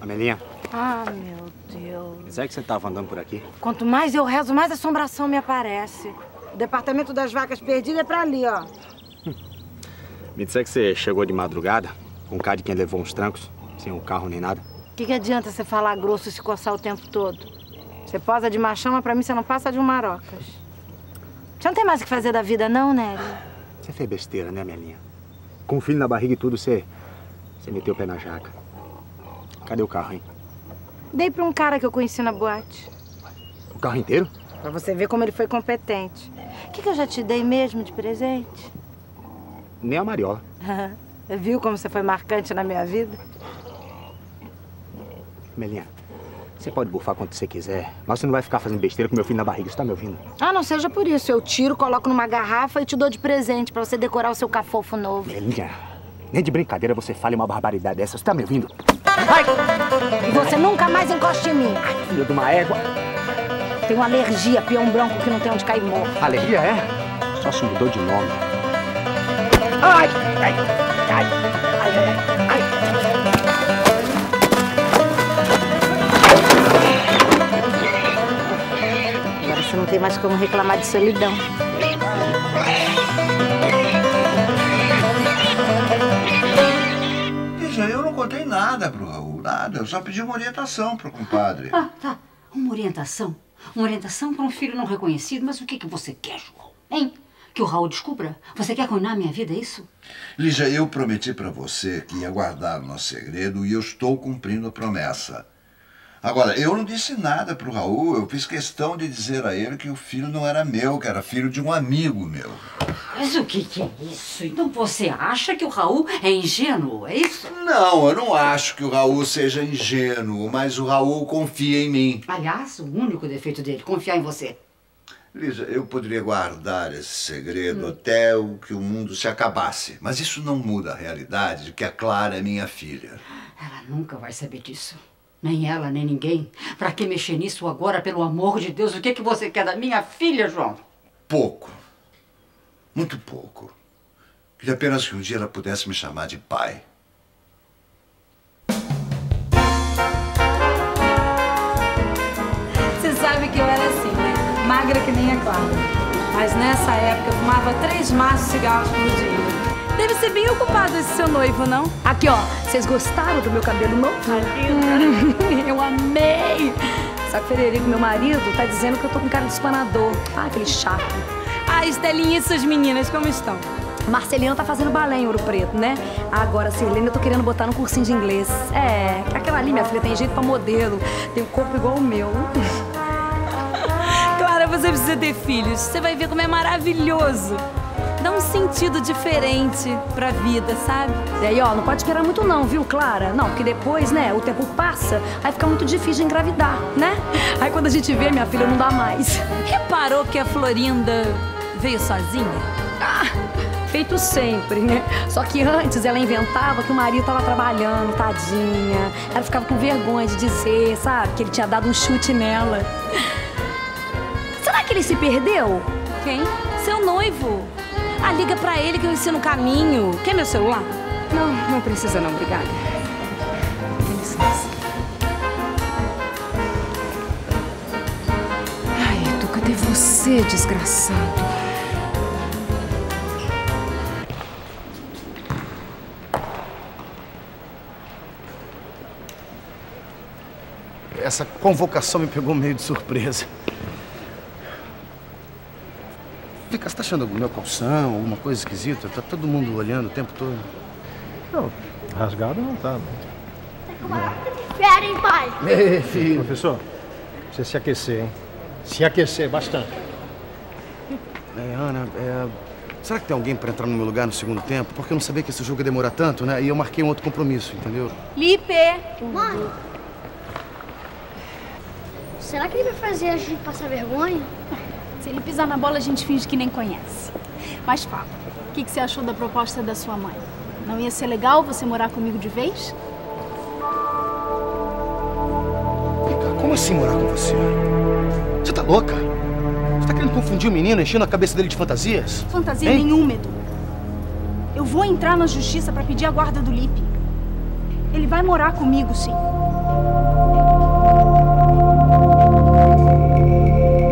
Amelinha. Ah, meu Deus. Mas é que você tava andando por aqui? Quanto mais eu rezo, mais assombração me aparece. O departamento das vacas perdidas é pra ali, ó. Me disser que você chegou de madrugada, com cara de quem levou uns trancos, sem um carro nem nada. O que adianta você falar grosso e se coçar o tempo todo? Você posa de machão, mas pra mim você não passa de um marocas. Você não tem mais o que fazer da vida, não, Nery? Você fez besteira, né, Melinha? Com o filho na barriga e tudo, você meteu o pé na jaca. Cadê o carro, hein? Dei pra um cara que eu conheci na boate. O carro inteiro? Pra você ver como ele foi competente. O que eu já te dei mesmo de presente? Nem a Mariola. Viu como você foi marcante na minha vida? Melinha, você pode bufar quanto você quiser, mas você não vai ficar fazendo besteira com meu filho na barriga, você tá me ouvindo? Ah, não seja por isso. Eu tiro, coloco numa garrafa e te dou de presente pra você decorar o seu cafofo novo. Melinha, nem de brincadeira você fale uma barbaridade dessa, você tá me ouvindo? Ai! E você nunca mais encoste em mim. Filho de uma égua. Tenho alergia, peão branco que não tem onde cair morto. Alergia é? Só se mudou de nome. Ai! Ai! Ai! Ai! Ai! Agora você não tem mais como reclamar de solidão. Eu não contei nada pro Raul, nada. Eu só pedi uma orientação pro compadre. Ah, tá. Uma orientação? Uma orientação para um filho não reconhecido? Mas o que você quer, João? Hein? Que o Raul descubra? Você quer arruinar a minha vida, é isso? Lígia, eu prometi pra você que ia guardar o nosso segredo e eu estou cumprindo a promessa. Agora, eu não disse nada pro Raul. Eu fiz questão de dizer a ele que o filho não era meu, que era filho de um amigo meu. Mas o que é isso? Então você acha que o Raul é ingênuo, é isso? Não, eu não acho que o Raul seja ingênuo, mas o Raul confia em mim. Aliás, o único defeito dele, confiar em você. Lígia, eu poderia guardar esse segredo até o que o mundo se acabasse. Mas isso não muda a realidade de que a Clara é minha filha. Ela nunca vai saber disso. Nem ela, nem ninguém. Pra que mexer nisso agora, pelo amor de Deus? O que você quer da minha filha, João? Pouco. Muito pouco. Queria apenas que um dia ela pudesse me chamar de pai. Você sabe que eu era assim, né? Magra que nem a Clara. Mas nessa época eu fumava 3 maços de cigarros por dia. Deve ser bem ocupado esse seu noivo, não? Aqui, ó. Vocês gostaram do meu cabelo novo? Eu amei! Só que o Frederico, meu marido, tá dizendo que eu tô com cara de espanador. Ah, aquele chato. Ah, Estelinha e suas meninas, como estão? Marcelina tá fazendo balé em Ouro Preto, né? Agora, a Sirlene, eu tô querendo botar no cursinho de inglês. É, aquela ali, minha filha, tem jeito pra modelo. Tem um corpo igual o meu. Clara, você precisa ter filhos. Você vai ver como é maravilhoso. Dá um sentido diferente pra vida, sabe? E aí, ó, não pode esperar muito não, viu, Clara? Não, porque depois, né, o tempo passa, aí fica muito difícil de engravidar, né? Aí quando a gente vê, minha filha, não dá mais. Reparou que a Florinda veio sozinha? Ah, feito sempre, né? Só que antes ela inventava que o marido tava trabalhando, tadinha. Ela ficava com vergonha de dizer, sabe, que ele tinha dado um chute nela. Será que ele se perdeu? Quem? Seu noivo. Ah, liga pra ele que eu ensino o caminho. Quer meu celular? Não, não precisa não, obrigada. Com licença. Ai, Edu, cadê você, desgraçado? Essa convocação me pegou meio de surpresa. Vem cá, você tá achando algum meu calção, alguma coisa esquisita? Tá todo mundo olhando o tempo todo. Não, rasgado não tá. Espera, hein, pai? Ei, filho. Professor, precisa se aquecer, hein? Se aquecer bastante. Ana, será que tem alguém pra entrar no meu lugar no segundo tempo? Porque eu não sabia que esse jogo ia demorar tanto, né? E eu marquei um outro compromisso, entendeu? Lipe! Mãe! Será que ele vai fazer a gente passar vergonha? Se ele pisar na bola, a gente finge que nem conhece. Mas fala, o que você achou da proposta da sua mãe? Não ia ser legal você morar comigo de vez? Como assim morar com você? Você tá louca? Você tá querendo confundir o menino, enchendo a cabeça dele de fantasias? Fantasia Hein? nenhuma, Edu. Eu vou entrar na justiça pra pedir a guarda do Lipe. Ele vai morar comigo, sim.